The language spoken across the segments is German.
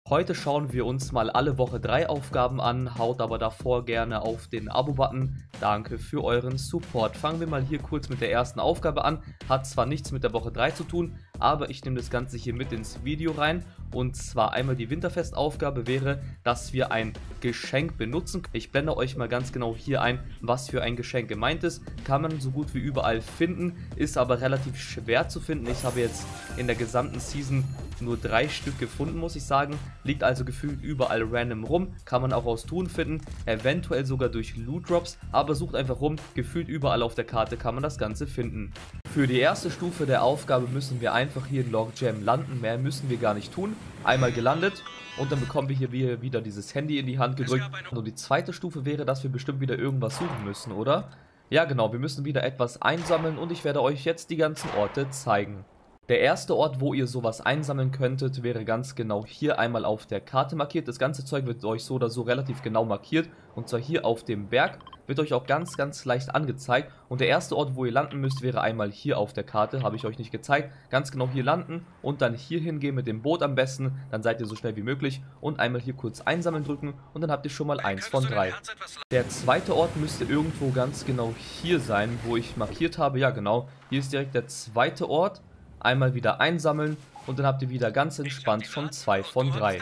Heute schauen wir uns mal alle Woche 3 Aufgaben an, haut aber davor gerne auf den Abo-Button. Danke für euren Support. Fangen wir mal hier kurz mit der ersten Aufgabe an. Hat zwar nichts mit der Woche 3 zu tun, aber ich nehme das Ganze hier mit ins Video rein. Und zwar einmal die Winterfest-Aufgabe wäre, dass wir ein Geschenk benutzen. Ich blende euch mal ganz genau hier ein, was für ein Geschenk gemeint ist. Kann man so gut wie überall finden, ist aber relativ schwer zu finden. Ich habe jetzt in der gesamten Season nur 3 Stück gefunden, muss ich sagen. Liegt also gefühlt überall random rum. Kann man auch aus Truhen finden, eventuell sogar durch Loot Drops, aber sucht einfach rum. Gefühlt überall auf der Karte kann man das Ganze finden. Für die erste Stufe der Aufgabe müssen wir einfach hier in Logjam landen. Mehr müssen wir gar nicht tun. Einmal gelandet und dann bekommen wir hier wieder dieses Handy in die Hand gedrückt. Und die zweite Stufe wäre, dass wir bestimmt wieder irgendwas suchen müssen, oder? Ja genau, wir müssen wieder etwas einsammeln und ich werde euch jetzt die ganzen Orte zeigen. Der erste Ort, wo ihr sowas einsammeln könntet, wäre ganz genau hier einmal auf der Karte markiert. Das ganze Zeug wird euch so oder so relativ genau markiert. Und zwar hier auf dem Berg wird euch auch ganz leicht angezeigt. Und der erste Ort, wo ihr landen müsst, wäre einmal hier auf der Karte. Habe ich euch nicht gezeigt. Ganz genau hier landen und dann hier hingehen mit dem Boot am besten. Dann seid ihr so schnell wie möglich. Und einmal hier kurz einsammeln drücken und dann habt ihr schon mal 1 von 3. Der zweite Ort müsste irgendwo ganz genau hier sein, wo ich markiert habe. Ja genau, hier ist direkt der zweite Ort. Einmal wieder einsammeln und dann habt ihr wieder ganz entspannt schon 2 von 3.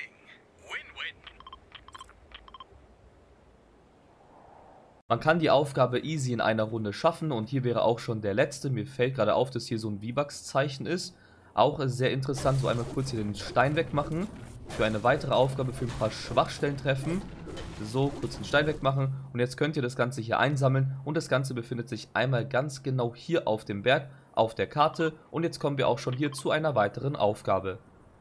Man kann die Aufgabe easy in einer Runde schaffen und hier wäre auch schon der letzte. Mir fällt gerade auf, dass hier so ein V-Bucks-Zeichen ist. Auch sehr interessant, so einmal kurz hier den Stein wegmachen. Für eine weitere Aufgabe für ein paar Schwachstellen treffen. So, kurz den Stein wegmachen und jetzt könnt ihr das Ganze hier einsammeln und das Ganze befindet sich einmal ganz genau hier auf dem Berg, auf der Karte und jetzt kommen wir auch schon hier zu einer weiteren Aufgabe.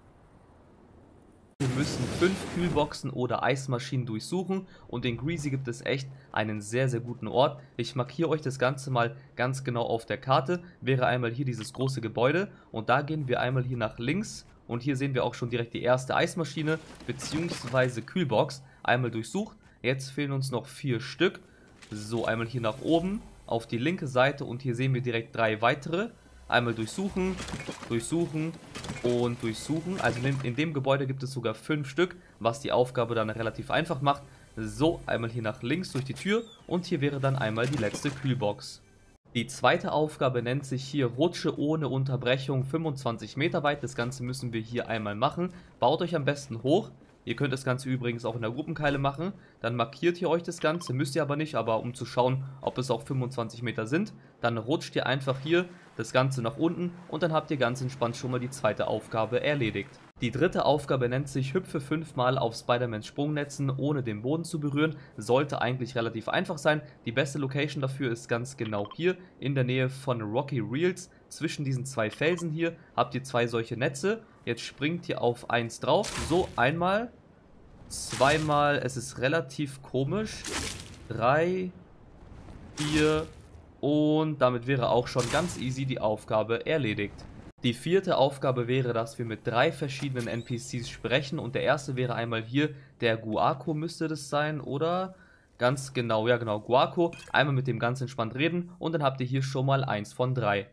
Wir müssen 5 Kühlboxen oder Eismaschinen durchsuchen und in Greasy gibt es echt einen sehr guten Ort. Ich markiere euch das Ganze mal ganz genau auf der Karte, wäre einmal hier dieses große Gebäude und da gehen wir einmal hier nach links und hier sehen wir auch schon direkt die erste Eismaschine bzw. Kühlbox. Einmal durchsucht, jetzt fehlen uns noch 4 Stück. So, einmal hier nach oben auf die linke Seite und hier sehen wir direkt 3 weitere. Einmal durchsuchen, durchsuchen und durchsuchen. Also in dem Gebäude gibt es sogar 5 Stück, was die Aufgabe dann relativ einfach macht. So, einmal hier nach links durch die Tür und hier wäre dann einmal die letzte Kühlbox. Die zweite Aufgabe nennt sich hier Rutsche ohne Unterbrechung 25 Meter weit. Das Ganze müssen wir hier einmal machen. Baut euch am besten hoch. Ihr könnt das Ganze übrigens auch in der Gruppenkeile machen, dann markiert ihr euch das Ganze, müsst ihr aber nicht, aber um zu schauen, ob es auch 25 Meter sind, dann rutscht ihr einfach hier das Ganze nach unten und dann habt ihr ganz entspannt schon mal die zweite Aufgabe erledigt. Die dritte Aufgabe nennt sich Hüpfe 5-mal auf Spider-Mans Sprungnetzen, ohne den Boden zu berühren, sollte eigentlich relativ einfach sein. Die beste Location dafür ist ganz genau hier, in der Nähe von Rocky Reels. Zwischen diesen 2 Felsen hier habt ihr 2 solche Netze. Jetzt springt ihr auf 1 drauf. So, einmal, zweimal. Es ist relativ komisch. 3, 4 und damit wäre auch schon ganz easy die Aufgabe erledigt. Die vierte Aufgabe wäre, dass wir mit 3 verschiedenen NPCs sprechen und der erste wäre einmal hier der Guaco müsste das sein, oder? Ganz genau, ja genau, Guaco. Einmal mit dem ganz entspannt reden und dann habt ihr hier schon mal 1 von 3.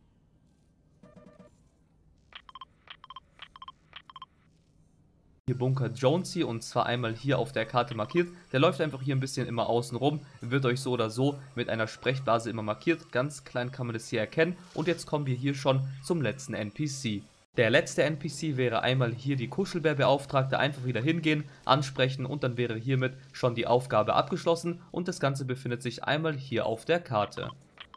Hier Bunker Jonesy und zwar einmal hier auf der Karte markiert. Der läuft einfach hier ein bisschen immer außen rum, wird euch so oder so mit einer Sprechblase immer markiert. Ganz klein kann man das hier erkennen und jetzt kommen wir hier schon zum letzten NPC. Der letzte NPC wäre einmal hier die Kuschelbärbeauftragte, einfach wieder hingehen, ansprechen und dann wäre hiermit schon die Aufgabe abgeschlossen und das Ganze befindet sich einmal hier auf der Karte.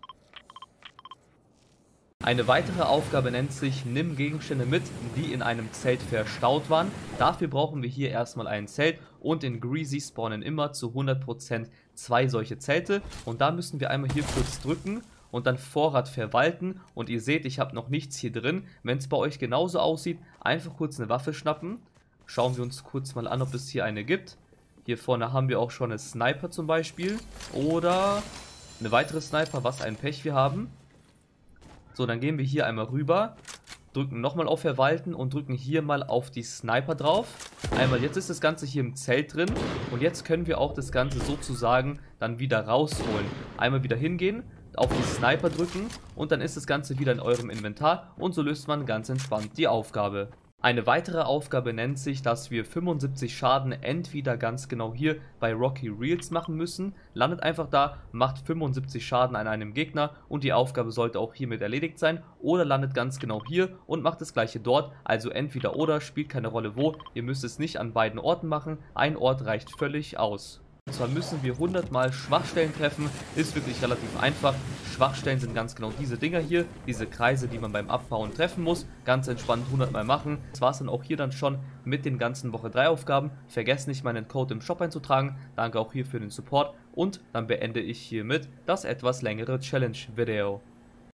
Eine weitere Aufgabe nennt sich, nimm Gegenstände mit, die in einem Zelt verstaut waren. Dafür brauchen wir hier erstmal ein Zelt und in Greasy spawnen immer zu 100% 2 solche Zelte. Und da müssen wir einmal hier kurz drücken und dann Vorrat verwalten. Und ihr seht, ich habe noch nichts hier drin. Wenn es bei euch genauso aussieht, einfach kurz eine Waffe schnappen. Schauen wir uns kurz mal an, ob es hier eine gibt. Hier vorne haben wir auch schon eine Sniper zum Beispiel. Oder eine weitere Sniper, was ein Pech wir haben. So, dann gehen wir hier einmal rüber, drücken nochmal auf Verwalten und drücken hier mal auf die Sniper drauf. Einmal, jetzt ist das Ganze hier im Zelt drin und jetzt können wir auch das Ganze sozusagen dann wieder rausholen. Einmal wieder hingehen, auf die Sniper drücken und dann ist das Ganze wieder in eurem Inventar und so löst man ganz entspannt die Aufgabe. Eine weitere Aufgabe nennt sich, dass wir 75 Schaden entweder ganz genau hier bei Rocky Reels machen müssen, landet einfach da, macht 75 Schaden an einem Gegner und die Aufgabe sollte auch hiermit erledigt sein, oder landet ganz genau hier und macht das gleiche dort, also entweder oder, spielt keine Rolle wo, ihr müsst es nicht an beiden Orten machen, ein Ort reicht völlig aus. Und zwar müssen wir 100 Mal Schwachstellen treffen, ist wirklich relativ einfach. Schwachstellen sind ganz genau diese Dinger hier, diese Kreise, die man beim Abbauen treffen muss. Ganz entspannt 100 Mal machen. Das war es dann auch hier dann schon mit den ganzen Woche 3 Aufgaben. Vergesst nicht, meinen Code im Shop einzutragen. Danke auch hier für den Support und dann beende ich hiermit das etwas längere Challenge-Video.